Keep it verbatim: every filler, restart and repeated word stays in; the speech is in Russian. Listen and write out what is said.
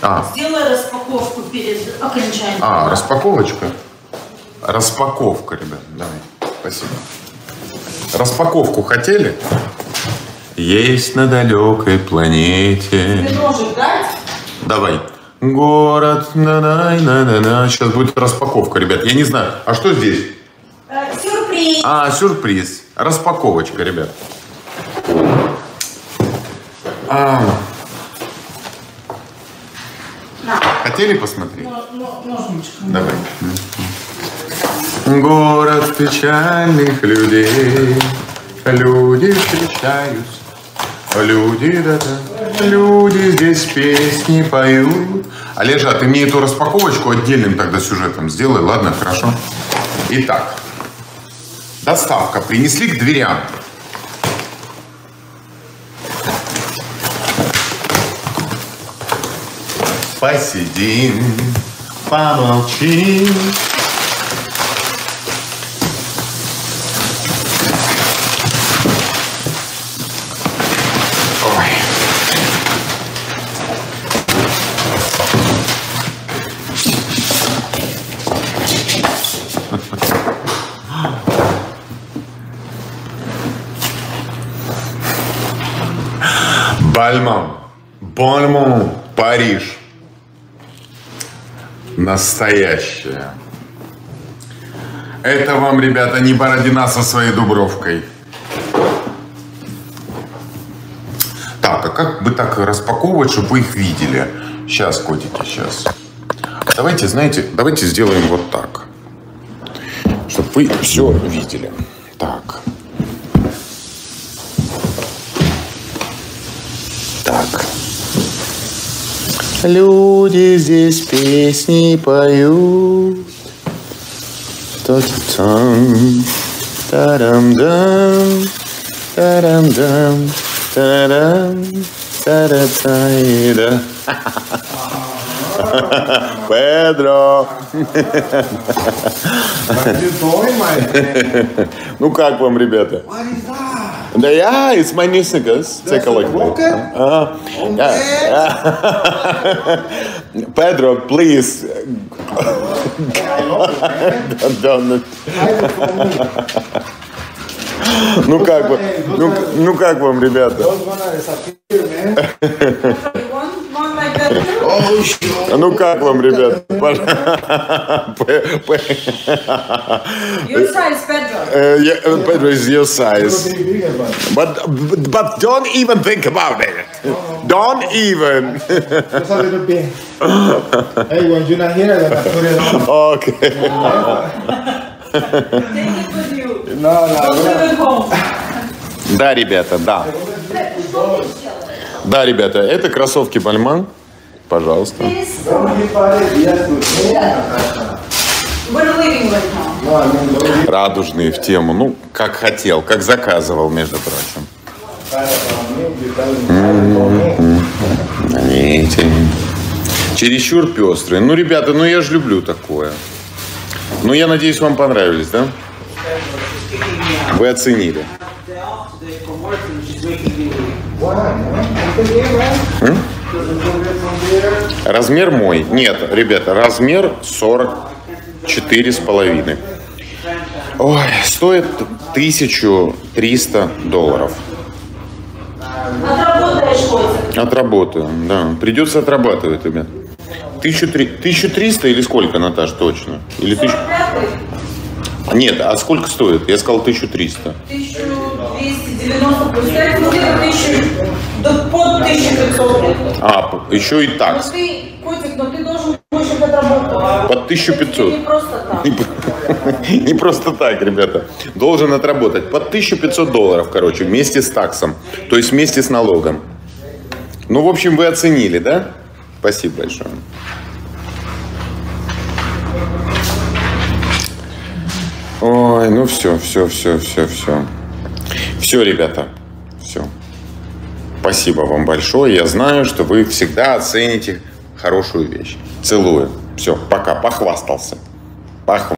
А. Сделай распаковку перед окончанием. А, распаковочка? Распаковка, ребят, давай. Спасибо. Распаковку хотели? Есть на далекой планете. Ты ножик дать? Давай. Город, на-на-на-на-на. Сейчас будет распаковка, ребят. Я не знаю. А что здесь? Э, сюрприз. А, сюрприз. Распаковочка, ребят. А. На. Хотели посмотреть? Но, но, ножничком. Давай. Город печальных людей. Люди встречаются. Люди, да-да. Люди здесь песни поют. Олежа, ты мне эту распаковочку отдельным тогда сюжетом сделай, ладно? Хорошо. Итак. Доставка. Принесли к дверям. Посидим, помолчим. Ой. Бальмон, Бальмон, Париж. Настоящая. Это вам, ребята, не Бородина со своей Дубровкой. Так, а как бы так распаковывать, чтобы вы их видели? Сейчас, котики, сейчас. Давайте, знаете, давайте сделаем вот так. Чтобы вы все видели. Так. Так. Люди здесь песни поют. Та-та-там, та-дам-дам, та-дам-дам, та-дам, та-да-та-да. Педро. Ну как вам, ребята? Да, yeah, it's my new sneakers. Take a look. Uh, yeah. Pedro, please. don't, don't. Ну как вам, ну, ну как вам, ребята? Ну как вам, ребята? Your size, Pedro. Uh, yeah, Pedro is your size. But but don't even think about it. Don't even. Just a little bit. Hey, when you're not here, then I put it on. Okay. Take it with you. No, no, Don't leave it home. Да, ребята, да. Да, ребята, это кроссовки Бальмон. Пожалуйста. Радужные в тему. Ну, как хотел, как заказывал, между прочим. Эти. Чересчур пестрые. Ну, ребята, ну я же люблю такое. Ну, я надеюсь, вам понравились, да? Вы оценили. М? Размер мой? Нет, ребята, размер сорок четыре с половиной. Ой, стоит тысячу триста долларов. Отработаешь хоть? Отработаю, да. Придется отрабатывать, ребят. тысячу триста или сколько, Наташ, точно? Или тысяча... Нет, а сколько стоит? Я сказал тысячу триста. тысяча двести девяносто плюс пять, ну где-то тысячу, да под тысячу пятьсот. А, еще и так. Но ты, котик, но ты должен больше отработать. Под тысячу пятьсот. Не просто так. Не просто так, ребята. Должен отработать под тысячу пятьсот долларов, короче, вместе с таксом. То есть вместе с налогом. Ну, в общем, вы оценили, да? Спасибо большое. Ой, ну все, все, все, все, все. Все, ребята, все. Спасибо вам большое. Я знаю, что вы всегда оцените хорошую вещь. Целую. Все, пока. Похвастался. Похвастался.